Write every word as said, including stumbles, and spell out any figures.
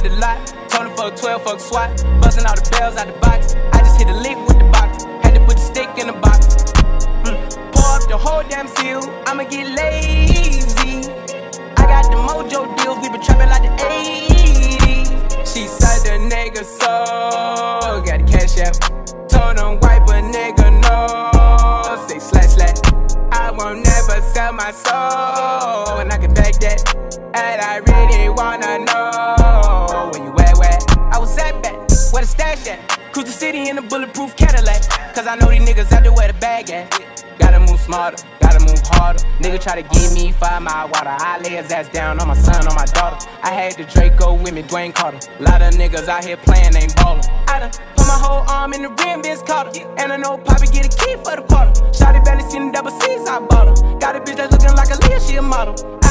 the lot. Told him fuck twelve, fuck SWAT. Busting all the bells out the box. I just hit a lick with the box. Had to put the stick in the box. Mm. Pour up the whole damn seal. I'ma get lazy. I got the mojo deals. We been trapping like the eighties. She said the nigga so got the cash out. Told him wipe a nigga no. Say slash slash. I won't never sell my soul. And I can back that. And I really wanna know where you at, where I was at back, where the stash at. Cruise the city in a bulletproof Cadillac. Cause I know these niggas out there where the bag at. Gotta move smarter, gotta move harder. Nigga try to give me five mile water. I lay his ass down on my son, on my daughter. I had the Draco with me, Dwayne Carter. Lot of niggas out here playing, ain't ballin'. I done put my whole arm in the rim, bitch caught her. And I know Poppy get a key for the quarter. Shotty barely seen the double C's, I bought her. Got a bitch that's looking like Elyes, she a model.